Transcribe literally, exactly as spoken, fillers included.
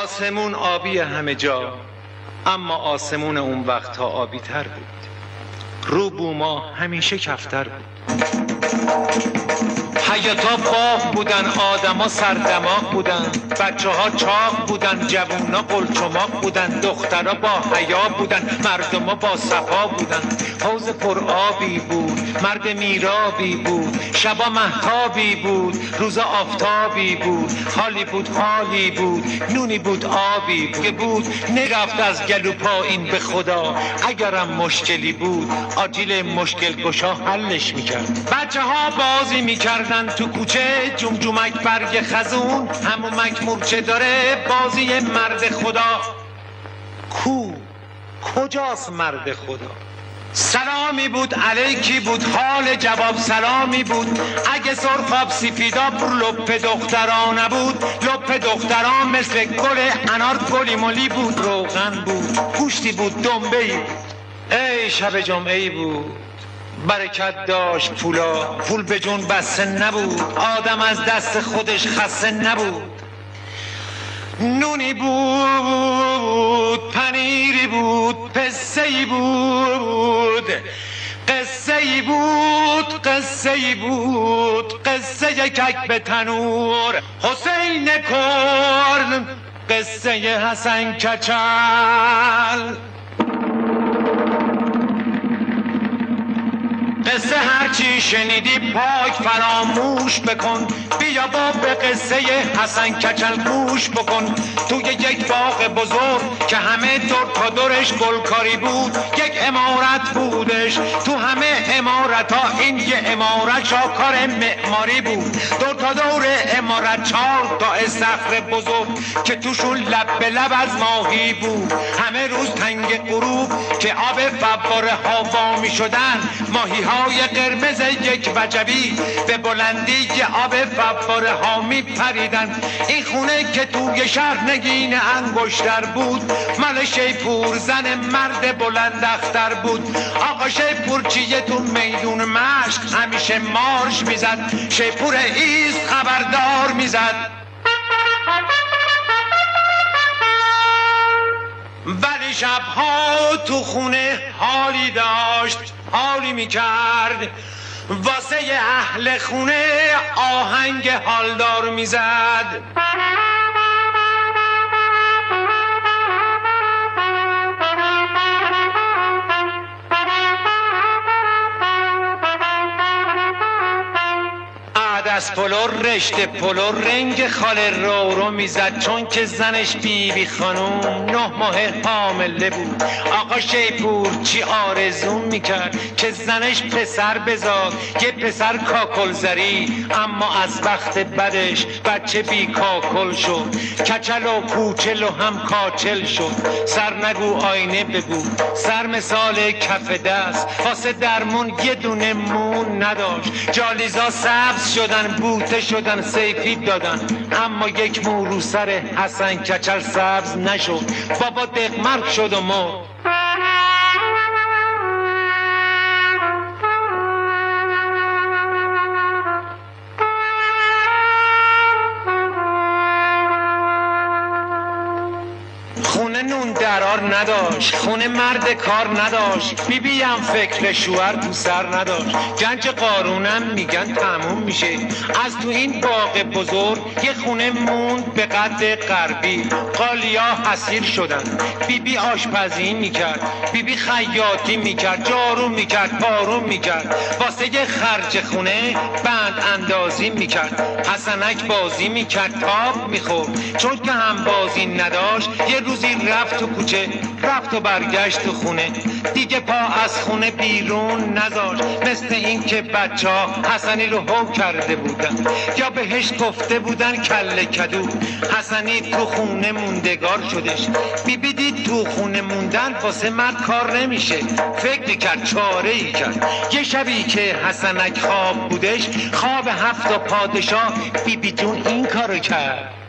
آسمون آبی همه جا، اما آسمون اون وقتها آبی تر بود. رو بوما همیشه کفتر بود. حیاتا باغ بودن، آدما سردماغ بودن، بچه ها چاق بودن، جوونا قلچماق بودن، دخترها با حیا بودن، مردما با صفا بودن. حوض پر آبی بود، مرد میرابی بود، شبا مهتابی بود، روزا آفتابی بود، حالی بود حالی بود، نونی بود آبی بود, بود. نرفت از گلو پایین به خدا، اگرم مشکلی بود آجیل مشکل گشا حلش میکرد. بچه ها بازی میکردن تو کوچه، جمجمک برگ خزون، همومک مورچه داره، بازی مرد خدا. کو کجاست مرد خدا؟ سلامی بود علیکی بود، حال جواب سلامی بود. اگه سرخاب سفیدا پر لپ دختران نبود، لپ دختران مثل گل انار گلی ملی بود. روغن بود، گوشتی بود، دنبه‌ای بود. ای شب جمعه‌ای بود، برکت داشت پولا، پول به جون بسته نبود، آدم از دست خودش خسته نبود. نونی بود، پنیری بود، پسه‌ای بود، قصه‌ای بود، قصه‌ای بود، قصه کک به تنور حسین کرد، قصه حسن کچل. قصه هرچی شنیدی پاک فراموش بکن، بیا با به قصه حسن کچل گوش بکن. توی یک باغ بزرگ که همه دور تا دورش گلکاری بود، یک عمارت بودش، تو همه عمارت ها این یه عمارت شاکار معماری بود. دور تا دور عمارت چار تا استخر بزرگ که توشون لب به لب از ماهی بود. همه روز تنگ غروب که آب فواره ها وا می شدن، ماهی های قرمز یک وجبی به بلندی آب فواره ها می پریدن. این خونه که توی شهر نگین انگشتر بود، مال شیپور زن مرد بلند اختر بود. آقا شیپور چیه تو میدون مشق همیشه مارش میزد، شیپور ایست خبردار میزد. ولی شبها تو خونه حالی داشت، حالی میکرد، واسه اهل خونه آهنگ حالدار میزد. از پلو رشته پلو رنگ خاله رو رو میزد، چون که زنش بی بی خانوم نه ماه حامله بود. آقا شیپور چی آرزو میکرد که زنش پسر بزاد، یه پسر کاکل زری، اما از بخت بدش بچه بی کاکل شد. کچل و کوچل و هم کاچل شد. سر نگو آینه بگو، سر مثال کف دست، واسه درمون یه دونه مون نداشت. جالیزا سبز شدن، بوته شدن، سیفید دادن، اما یک مو رو سر حسن کچل سبز نشد. بابا دقمرگ شد و مرد. خونه نون درار نداشت، خونه مرد کار نداشت، بیبی هم فکر شوهر تو سر نداشت. گنج قارونم میگن تموم میشه. از تو این باغ بزرگ یه خونه موند به قد غربی، قالیا حسیر شدن. بیبی آشپزی میکرد، بیبی خیاطی میکرد، جارو میکرد، پارو میکرد، واسه یه خرج خونه بند اندازی میکرد. حسنک بازی میکرد، تاب میخورد، چون که هم بازی نداشت. یه روزی رفت تو کوچه، رفت و برگشت تو خونه، دیگه پا از خونه بیرون نذاشت. مثل این که بچه ها حسنی رو هو کرده بودن یا بهش گفته بودن کله کدو. حسنی تو خونه موندگار شدش. بیبی دید تو خونه موندن واسه مرد کار نمیشه، فکر کرد، چاره ای کرد. یه شبی که حسنک خواب بودش، خواب هفت پادشاه، بیبی جون این کارو کرد.